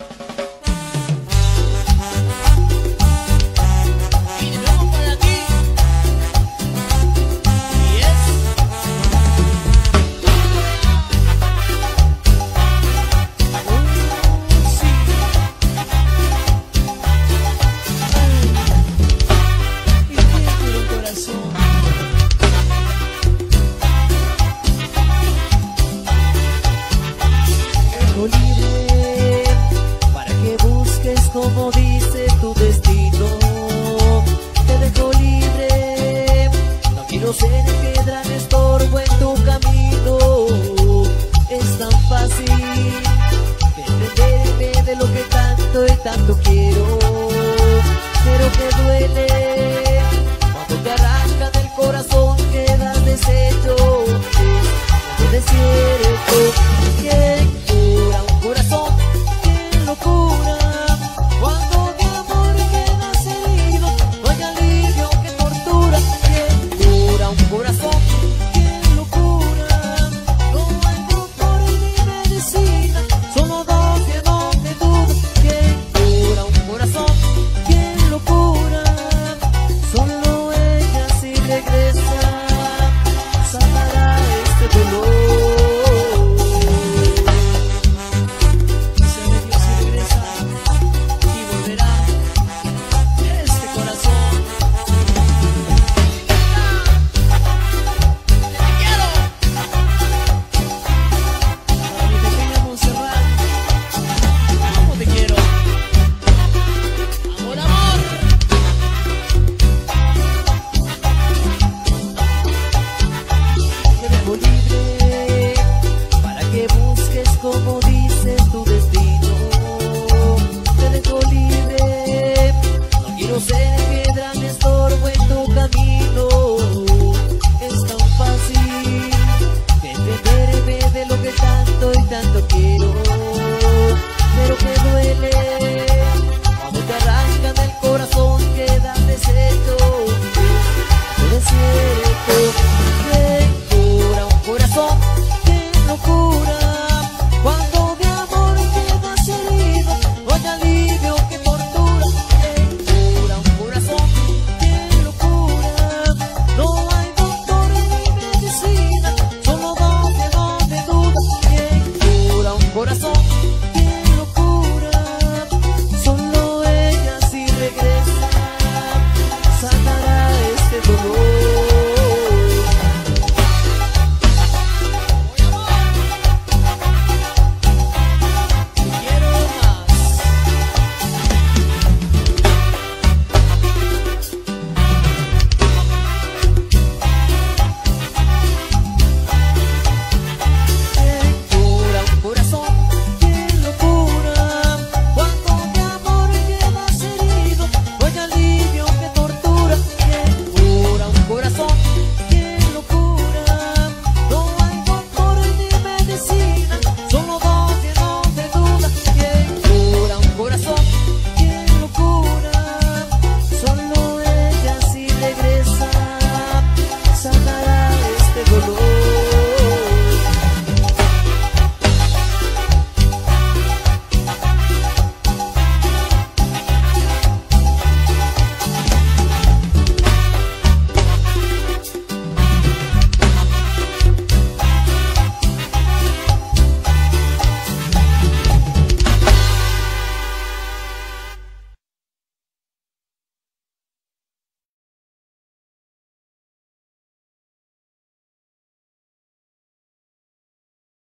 Y de nuevo para ti. Y es. Sí. Y tiene un corazón. Libre para que busques como dice tu destino. Te dejo libre, no quiero ser el que gran estorbo en tu camino. Es tan fácil de entenderme de lo que tanto y tanto quiero.